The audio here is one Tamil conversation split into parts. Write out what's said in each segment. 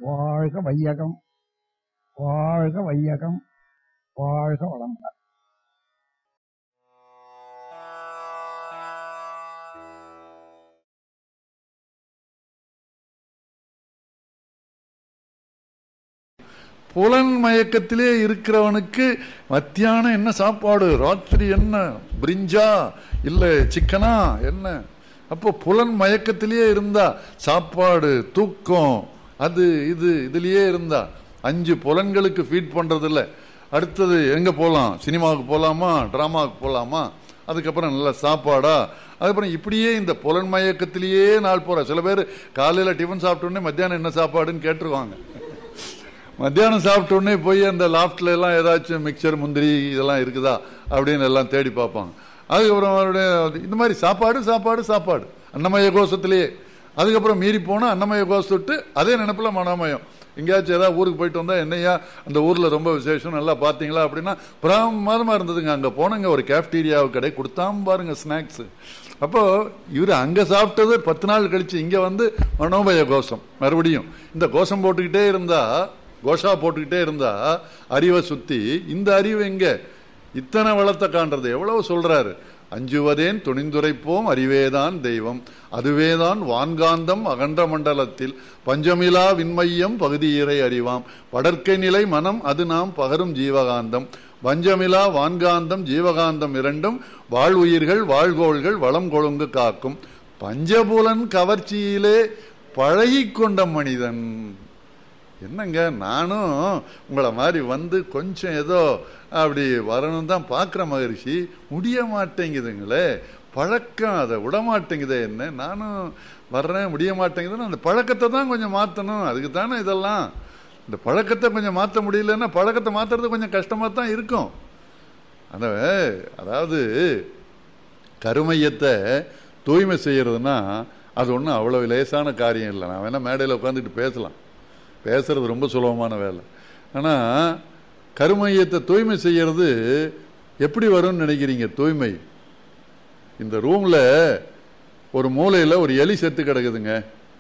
வாழ்க வையகம், வாழ்க வையகம், வாழ்க வளமுடன். புலன் மயக்கத்திலே இருக்கிறவனுக்கு மத்தியானம் என்ன சாப்பாடு, ராத்திரி என்ன பிரிஞ்சா இல்ல சிக்கனா என்ன. அப்போ புலன் மயக்கத்திலேயே இருந்தா சாப்பாடு, தூக்கம், அது இதுலயே இருந்தா 5 புலன்களுக்கு ஃபீட் பண்றது இல்லை. அடுத்தது எங்க போகலாம், சினிமாவுக்கு போகலாமா, டிராமாவுக்கு போகலாமா, அதுக்கப்புறம் நல்ல சாப்பாடா, அதுக்கப்புறம் இப்படியே இந்த புலன் மயக்கத்திலேயே நாள் போற. சில பேர் காலையில் டிஃபன் சாப்பிட்டோடனே மத்தியானம் என்ன சாப்பாடுன்னு கேட்டுருவாங்க. மத்தியானம் சாப்பிட்ட உடனே போய் அந்த லாஃப்ட்ல எல்லாம் ஏதாச்சும் மிக்சர், முந்திரி இதெல்லாம் இருக்குதா அப்படின்னு எல்லாம் தேடி பார்ப்பாங்க. அதுக்கப்புறம் இந்த மாதிரி சாப்பாடு சாப்பாடு சாப்பாடு அன்னமய கோஷத்திலேயே. அதுக்கப்புறம் மீறி போனால் அன்னமய கோஷத்து அதே நினைப்பில் மனோமயம். எங்கேயாச்சும் ஏதாவது ஊருக்கு போயிட்டு வந்தால் என்னையா அந்த ஊரில் ரொம்ப விசேஷம் நல்லா பார்த்தீங்களா அப்படின்னா பிரமாதமாக இருந்ததுங்க. அங்கே போனங்க ஒரு கேஃப்டீரியாவு கடை கொடுத்தாம பாருங்க ஸ்நாக்ஸு. அப்போது இவர் அங்கே சாப்பிட்டது 10 நாள் கழித்து இங்கே வந்து மனோமய கோஷம் மறுபடியும். இந்த கோஷம் போட்டுக்கிட்டே இருந்தால், கோஷா போட்டுக்கிட்டே இருந்தா அறிவை சுத்தி, இந்த அறிவு எங்க இத்தனை வளத்தை காண்றது. எவ்வளவு சொல்றாரு, அஞ்சுவதேன் துணிந்துரைப்போம் அறிவேதான் தெய்வம், அதுவேதான் வான்காந்தம் அகன்ற மண்டலத்தில் பஞ்சமிலா விண்மையம் பகுதியிறை அறிவாம், படற்கை நிலை மனம் அது நாம் பகரும் ஜீவகாந்தம், பஞ்சமிலா வான்காந்தம் ஜீவகாந்தம் இரண்டும் வாழ்வுயிர்கள் வாழ்கோள்கள் வளம் கொழுங்கு காக்கும், பஞ்சபுலன் கவர்ச்சியிலே பழகி கொண்ட மனிதன். என்னங்க, நானும் உங்களை மாதிரி வந்து கொஞ்சம் ஏதோ அப்படி வரணும் தான் பார்க்குற மகிழ்ச்சி, முடிய மாட்டேங்குதுங்களே பழக்கம், அதை விட மாட்டேங்குதே. என்ன நானும் வர்றேன், முடிய மாட்டேங்குதுன்னு அந்த பழக்கத்தை தான் கொஞ்சம் மாற்றணும். அதுக்கு தானே இதெல்லாம். இந்த பழக்கத்தை கொஞ்சம் மாற்ற முடியலன்னா பழக்கத்தை மாற்றுறது கொஞ்சம் கஷ்டமாக தான் இருக்கும். அதாவது கருமையத்தை தூய்மை செய்யறதுன்னா அது ஒன்றும் அவ்வளோ லேசான காரியம் இல்லை. நான் வேணால் மேடையில் உட்காந்துட்டு பேசுறது ரொம்ப சுலபமான வேலை. ஆனால் கருமையத்தை தூய்மை செய்யறது எப்படி வரும்னு நினைக்கிறீங்க? தூய்மை, இந்த ரூமில் ஒரு மூலையில் ஒரு எலி செத்து கிடக்குதுங்க.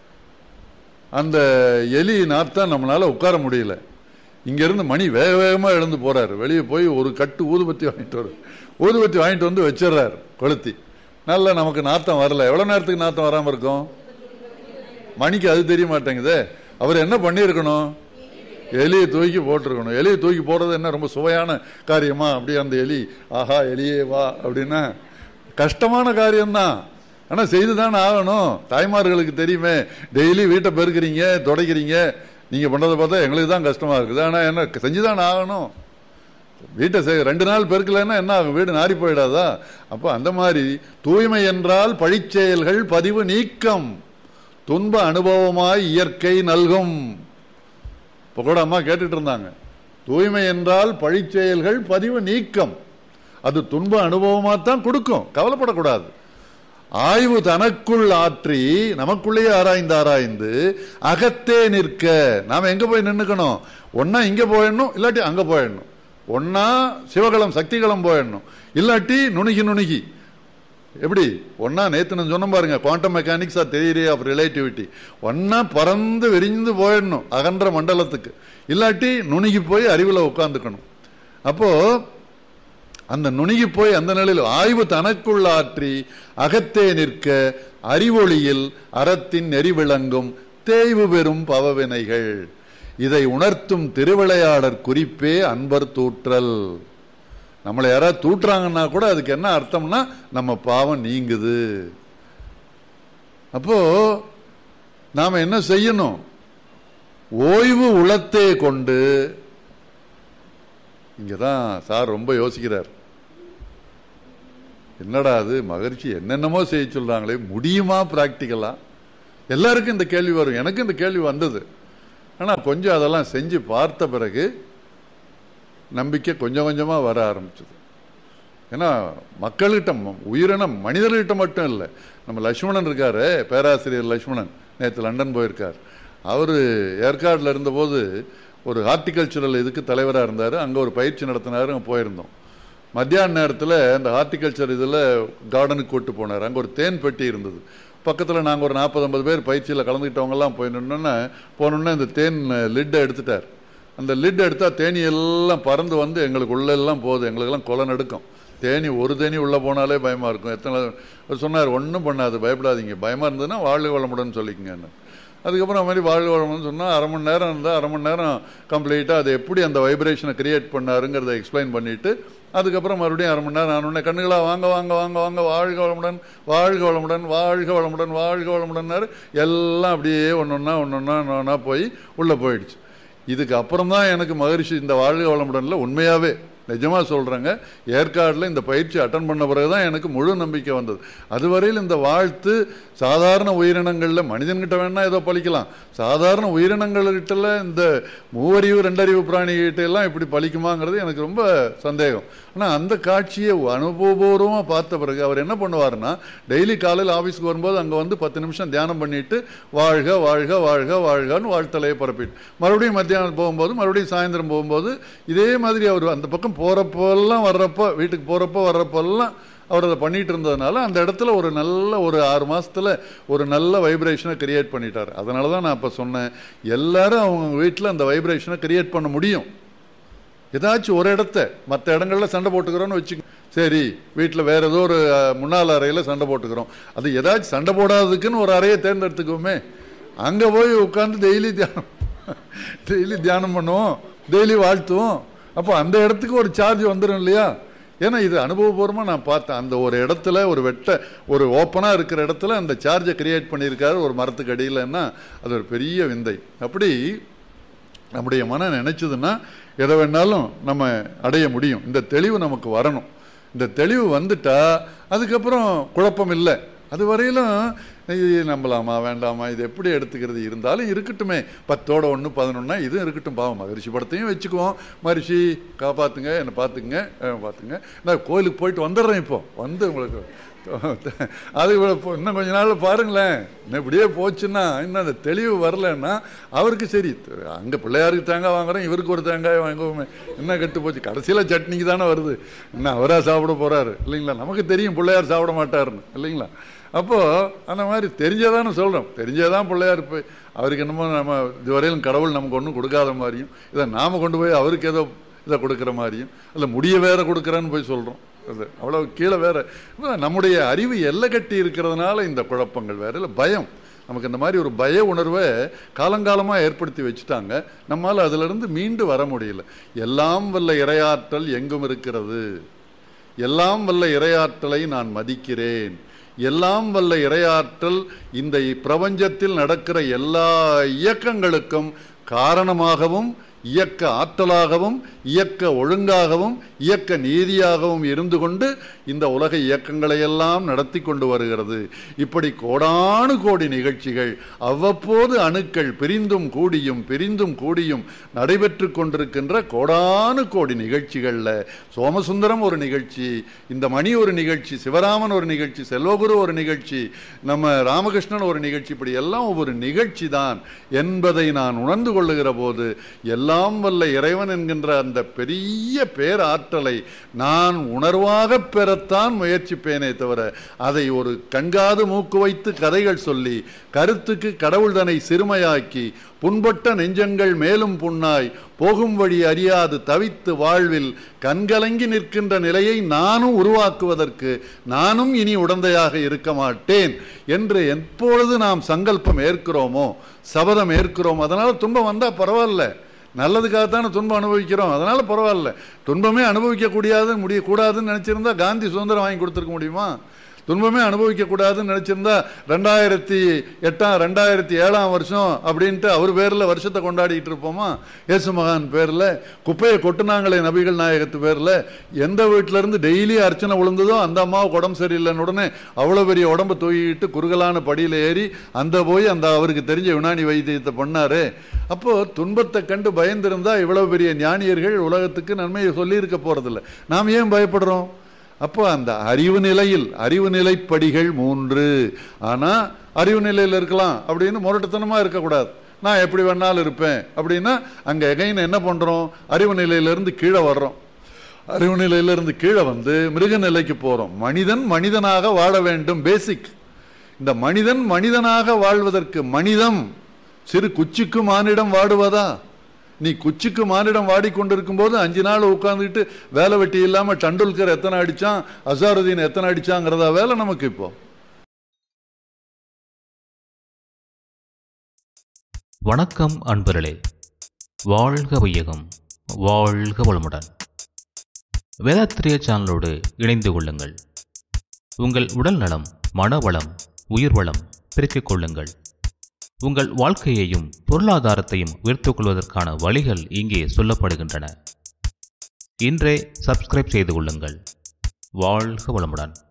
அந்த எலி நாத்தான் நம்மளால் உட்கார முடியல. இங்கேருந்து மணி வேக வேகமாக எழுந்து போகிறார், வெளியே போய் ஒரு கட்டு ஊதுபத்தி வாங்கிட்டு வந்து வச்சிடுறார் கொளுத்தி. நல்லா நமக்கு நாத்தம் வரல. எவ்வளோ நேரத்துக்கு நாத்தம் வராமல் இருக்கும்? மணிக்கு அது தெரிய மாட்டேங்குதே. அவர் என்ன பண்ணியிருக்கணும்? எலியை தூக்கி போட்டிருக்கணும். எலியை தூக்கி போடுறது என்ன ரொம்ப சுவையான காரியமா? அப்படி அந்த எலி ஆஹா எலியே வா அப்படின்னா கஷ்டமான காரியம்தான். ஆனால் செய்து தானே ஆகணும். தாய்மார்களுக்கு தெரியுமே, டெய்லி வீட்டை பெருக்கிறீங்க, துடைக்கிறீங்க, நீங்கள் பண்ணுறதை பார்த்தா எங்களுக்கு தான் கஷ்டமாக இருக்குது. ஆனால் என்ன செஞ்சு தானே ஆகணும். வீட்டை 2 நாள் பெருக்கலைன்னா என்ன ஆகும்? வீடு நாரி போயிடாதா? அப்போ அந்த மாதிரி தூய்மை என்றால் பழிச்செயல்கள் பதிவு நீக்கம், துன்ப அனுபவமாய் இயற்கை நல்கும். இப்போ கூட அம்மா கேட்டுட்டு இருந்தாங்க, தூய்மை என்றால் பழிச்செயல்கள் பதிவு நீக்கம், அது துன்ப அனுபவமாக தான் கொடுக்கும். கவலைப்படக்கூடாது. ஆய்வு தனக்குள் ஆற்றி நமக்குள்ளேயே ஆராய்ந்து அகத்தே நிற்க. நாம் எங்கே போய் நின்றுக்கணும்? ஒன்னா இங்கே போயிடணும், இல்லாட்டி அங்கே போயிடணும். ஒன்னா சிவகலம் சக்திகளம் போயிடணும், இல்லாட்டி நுணுகி எப்படி ஒன்னா நேற்று நான் சொன்ன பாருங்க, quantum mechanics or theory of relativity. ஒன்னா பறந்து விரிந்து போயிடணும் அகன்ற மண்டலத்துக்கு, இல்லாட்டி நுணுகி போய் அறிவில் உட்காந்துக்கணும். அப்போ அந்த நுணுகி போய் அந்த நிலையில் ஆய்வு தனக்குள் ஆற்றி அகத்தே நிற்க அறிவொளியில் அறத்தின் நெறி விளங்கும் தேய்வு பெறும் பவவினைகள். இதை உணர்த்தும் திருவிளையாடற் குறிப்பே அன்பர் தூற்றல். நம்மளை யாராவது தூட்டுறாங்கன்னா கூட அதுக்கு என்ன அர்த்தம்னா நம்ம பாவம் நீங்குது. அப்போ நாம என்ன செய்யணும்? ஓய்வு உளத்தே கொண்டு. இங்கதான் சார் ரொம்ப யோசிக்கிறார். என்னடா அது மகிழ்ச்சி என்னென்னமோ செய்ய சொல்றாங்களே, முடியுமா பிராக்டிக்கலா? எல்லாருக்கும் இந்த கேள்வி வரும், எனக்கு இந்த கேள்வி வந்தது. ஆனால் கொஞ்சம் அதெல்லாம் செஞ்சு பார்த்த பிறகு நம்பிக்கை கொஞ்சம் கொஞ்சமாக வர ஆரம்பிச்சது. ஏன்னா மக்கள்கிட்ட, உயிரினம் மனிதர்கிட்ட மட்டும் இல்லை, நம்ம லட்சுமணன் இருக்காரு, பேராசிரியர் லட்சுமணன் நேற்று லண்டன் போயிருக்கார். அவர் ஏற்காடில் இருந்தபோது ஒரு ஹார்டிகல்ச்சரல் இதுக்கு தலைவராக இருந்தார். அங்கே ஒரு பயிற்சி நடத்தினார். அங்கே போயிருந்தோம். மத்தியான நேரத்தில் அந்த ஹார்டிகல்ச்சர் இதில் கார்டனுக்கு கூட்டு போனார். அங்கே ஒரு தேன் பெட்டி இருந்தது. பக்கத்தில் நாங்கள் ஒரு 40-50 பேர் பயிற்சியில் கலந்துக்கிட்டவங்கெல்லாம் போனோன்னே இந்த தேன் லிட்டை எடுத்துட்டார். அந்த லிட் எடுத்தால் தேனி எல்லாம் பறந்து வந்து எங்களுக்கு உள்ளெல்லாம் போகுது, எங்களுக்கெல்லாம் கொலை நடுக்கும். தேனி ஒரு தேனி உள்ளே போனாலே பயமாக இருக்கும். எத்தனை சொன்னார், ஒன்றும் பண்ணாது, பயப்படாதீங்க, பயமாக இருந்ததுன்னா வாழ்க வளமுடன் சொல்லிக்கங்கன்னு. அதுக்கப்புறம் அது மாதிரி வாழ்க வளமுடன் சொன்னால் அரை மணி நேரம் இருந்தால் அரை மணி நேரம் கம்ப்ளீட்டாக அது எப்படி அந்த வைப்ரேஷனை கிரியேட் பண்ணாருங்கிறத எக்ஸ்பிளைன் பண்ணிவிட்டு அதுக்கப்புறம் மறுபடியும் அரை மணி நேரம் ஆனோடனே கண்ணுகளா வாங்க வாங்க வாங்க வாங்க வாழ்க வளமுடன் வாழ்க வளமுடன் வாழ்க வளமுடன் வாழ்க வளமுடன்னாரு. எல்லாம் அப்படியே ஒன்றொன்னா போய் உள்ளே போயிடுச்சு. இதுக்கு அப்புறம் தான் எனக்கு மகரிஷி இந்த வாழ்க வளமுடனில் உண்மையாகவே நிஜமாக சொல்கிறேங்க, ஏற்காடில் இந்த பயிற்சி அட்டன் பண்ண பிறகு தான் எனக்கு முழு நம்பிக்கை வந்தது. அதுவரையில் இந்த வாழ்த்து சாதாரண உயிரினங்களில் மனிதன்கிட்ட வேணால் ஏதோ பழிக்கலாம், சாதாரண உயிரினங்கள்கிட்ட இந்த மூவறிவு 2 அறிவு பிராணிகிட்ட எல்லாம் இப்படி பழிக்குமாங்கிறது எனக்கு ரொம்ப சந்தேகம். ஆனால் அந்த காட்சியை அனுபவபூர்வமாக பார்த்த பிறகு அவர் என்ன பண்ணுவார்னா, டெய்லி காலையில் ஆஃபீஸுக்கு வரும்போது அங்கே வந்து 10 நிமிஷம் தியானம் பண்ணிவிட்டு வாழ்க வாழ்க வாழ்க வாழ்கான்னு வாழ்த்தலையை பரப்பிட்டு மறுபடியும் மத்தியானம் போகும்போது மறுபடியும் சாயந்தரம் போகும்போது இதே மாதிரி அவர் அந்த பக்கம் போகிறப்பெல்லாம் வர்றப்போ வீட்டுக்கு போகிறப்போ வர்றப்பெல்லாம் அவர் அதை பண்ணிட்டு இருந்ததுனால அந்த இடத்துல ஒரு நல்ல ஒரு 6 மாதத்தில் ஒரு நல்ல வைப்ரேஷனை கிரியேட் பண்ணிட்டார். அதனால தான் நான் இப்போ சொன்னேன், எல்லாரும் அவங்க வீட்டில் அந்த வைப்ரேஷனை கிரியேட் பண்ண முடியும். ஏதாச்சும் ஒரு இடத்த மற்ற இடங்கள்ல சண்டை போட்டுக்கிறோன்னு வச்சுக்க, சரி வீட்டில் வேற ஏதோ ஒரு முன்னாள் அறையில் சண்டை போட்டுக்கிறோம், அது ஏதாச்சும் சண்டை போடாததுக்குன்னு ஒரு அறையை தேர்ந்தெடுத்துக்குவோமே, அங்கே போய் உட்காந்து டெய்லி தியானம் பண்ணுவோம், டெய்லி வாழ்த்துவோம். அப்போ அந்த இடத்துக்கு ஒரு சார்ஜ் வந்துடும் இல்லையா? ஏன்னா இது அனுபவபூர்வமாக நான் பார்த்தேன். அந்த ஒரு இடத்துல ஒரு ஓப்பனாக இருக்கிற இடத்துல அந்த சார்ஜை கிரியேட் பண்ணியிருக்காரு ஒரு மரத்துக்கு அடியிலன்னா அது ஒரு பெரிய விந்தை. அப்படி நம்முடைய மனம் நினைச்சதுன்னா எதை வேணாலும் நம்ம அடைய முடியும். இந்த தெளிவு நமக்கு வரணும். இந்த தெளிவு வந்துட்டா அதுக்கப்புறம் குழப்பம் இல்லை. அது வரையிலும் நம்பலாமா வேண்டாமா, இது எப்படி எடுத்துக்கிறது, இருந்தாலும் இருக்கட்டுமே, 10ஓட 1 11 இதுவும் இருக்கட்டும், பாவம் மகரிஷி படத்தையும் வச்சுக்குவோம், மகரிஷி காப்பாற்றுங்க, என்னை பார்த்துங்க, நான் கோயிலுக்கு போயிட்டு வந்துடுறேன், இப்போ வந்து உங்களுக்கு அது இன்னும் கொஞ்ச நாள் பாருங்களேன், இப்படியே போச்சுன்னா இன்னும் அந்த தெளிவு வரலன்னா அவருக்கு சரி, அங்கே பிள்ளையாருக்கு தேங்காய் வாங்குறோம், இவருக்கு ஒரு தேங்காய் வாங்குவோமே, என்ன கெட்டு போச்சு, கடைசியில் சட்னிக்கு தானே வருது, இன்னும் அவராக சாப்பிட போகிறாரு இல்லைங்களா? நமக்கு தெரியும் பிள்ளையார் சாப்பிட மாட்டாருன்னு இல்லைங்களா? அப்போது அந்த மாதிரி தெரிஞ்சதானே சொல்கிறோம், தெரிஞ்சதான் பிள்ளையார் போய் அவருக்கு என்னமோ நம்ம இதுவரையிலும் கடவுள் நமக்கு ஒன்றும் கொடுக்காத மாதிரியும், இதை நாம் கொண்டு போய் அவருக்கு ஏதோ இதை கொடுக்குற மாதிரியும், இல்லை முடிய வேற கொடுக்குறேன்னு போய் சொல்கிறோம், அது அவ்வளோ கீழே வேற. நம்முடைய அறிவு எல்லை கட்டி இருக்கிறதுனால இந்த குழப்பங்கள் வேற இல்லை, பயம் நமக்கு இந்த மாதிரி ஒரு பய உணர்வை காலங்காலமாக ஏற்படுத்தி வச்சுட்டாங்க. நம்மால் அதிலிருந்து மீண்டு வர முடியல. எல்லாம் வல்ல இறையாற்றல் எங்கும் இருக்கிறது, எல்லாம் வல்ல இறையாற்றலை நான் மதிக்கிறேன், எல்லாம் வல்ல இறையாற்றல் இந்த பிரபஞ்சத்தில் நடக்கிற எல்லா இயக்கங்களுக்கும் காரணமாகவும் இயக்க ஆற்றலாகவும் இயக்க ஒழுங்காகவும் இயக்க நீதியாகவும் இருந்து கொண்டு இந்த உலக இயக்கங்களை எல்லாம் நடத்தி கொண்டு வருகிறது. இப்படி கோடானு கோடி நிகழ்ச்சிகள் அவ்வப்போது அணுக்கள் பிரிந்தும் கூடியும் நடைபெற்று கொண்டிருக்கின்ற கோடானு கோடி நிகழ்ச்சிகளில் சோமசுந்தரம் ஒரு நிகழ்ச்சி, இந்த மணி ஒரு நிகழ்ச்சி, சிவராமன் ஒரு நிகழ்ச்சி, செல்வகுரு ஒரு நிகழ்ச்சி, நம்ம ராமகிருஷ்ணன் ஒரு நிகழ்ச்சி, இப்படி எல்லாம் ஒவ்வொரு நிகழ்ச்சி தான் என்பதை நான் உணர்ந்து கொள்ளுகிற போது எல்லாம் வல்ல இறைவன் என்கின்ற அந்த பெரிய பேராற்றலை நான் உணர்வாக பெறத்தான் முயற்சிப்பேனே தவிர அதை ஒரு கண்காது மூக்கு வைத்து கதைகள் சொல்லி கருத்துக்கு கடவுள் தன்னை சிறுமையாக்கி புண்பட்ட நெஞ்சங்கள் மேலும் புண்ணாய் போகும் வழி அறியாது தவித்து வாழ்வில் கண்கலங்கி நிற்கின்ற நிலையை நானும் உருவாக்குவதற்கு நானும் இனி உடந்தையாக இருக்க மாட்டேன் என்று எப்பொழுது நாம் சங்கல்பம் ஏற்கிறோமோ, சபதம் ஏற்கிறோமோ, அதனால துன்பம் வந்தால் பரவாயில்ல, நல்லதுக்காகத்தானே துன்பம் அனுபவிக்கிறோம், அதனால பரவாயில்ல. துன்பமே முடியக்கூடாதுன்னு நினைச்சிருந்தா காந்தி சுதந்திரம் வாங்கி கொடுத்துருக்க முடியுமா? துன்பமே அனுபவிக்கக்கூடாதுன்னு நினச்சிருந்தா 2007 வருஷம் அப்படின்ட்டு அவர் பேரில் வருஷத்தை கொண்டாடிட்டு இருப்போமா? இயேசு மகான் பேரில் குப்பையை கொட்டுனாங்களே நபிகள் நாயகத்து பேரில், எந்த வீட்டிலேருந்து டெய்லி அர்ச்சனை விழுந்ததோ அந்த அம்மாவுக்கு உடம்பு சரியில்லைன்னு உடனே அவ்வளோ பெரிய உடம்பை தூக்கிட்டு குறுகலான படியில் ஏறி அந்த அவருக்கு தெரிஞ்ச யுனானி வைத்தியத்தை பண்ணாரு. அப்போது துன்பத்தை கண்டு பயந்திருந்தா இவ்வளோ பெரிய ஞானியர்கள் உலகத்துக்கு நன்மையை சொல்லியிருக்க போகிறதில்ல. நாம் ஏன் பயப்படுறோம்? அப்போ அந்த அறிவு நிலைப்படிகள் 3. ஆனால் அறிவு நிலையில் இருக்கலாம் அப்படின்னு முரட்டுத்தனமாக இருக்கக்கூடாது. நான் எப்படி வேணாலும் இருப்பேன் அப்படின்னா அங்கே எகைன் என்ன பண்ணுறோம்? அறிவு நிலையிலிருந்து கீழே வர்றோம். அறிவு நிலையிலிருந்து கீழே வந்து மிருக நிலைக்கு போகிறோம். மனிதனாக வாழ வேண்டும். பேசிக் இந்த மனிதன் மனிதனாக வாழ்வதற்கு மனிதம் சிறு குச்சிக்கு மானிடம் வாடுவதா? நீ குச்சிக்கு மானிடம் வாடிக்கொண்டிருக்கும் போது 5 நாள் உட்கார்ந்துட்டு வேலை வெட்டி இல்லாம டண்டுல்கர் எத்தனை அடிச்சான், அசாருதீன் எத்தனை அடிச்சாங்கிறதா வேலை நமக்கு இப்போ? வணக்கம் அன்பர்களே, வாழ்க வையகம், வாழ்க வளமுடன். வேதாத்திரிய சேனலோடு இணைந்து கொள்ளுங்கள். உங்கள் உடல் நலம், மனவளம், உயிர் வளம் பெருக்கிக் கொள்ளுங்கள். உங்கள் வாழ்க்கையையும் பொருளாதாரத்தையும் உயர்த்திக் கொள்வதற்கான வழிகள் இங்கே சொல்லப்படுகின்றன. இன்றே சப்ஸ்கிரைப் செய்து கொள்ளுங்கள். வாழ்க வளமுடன்.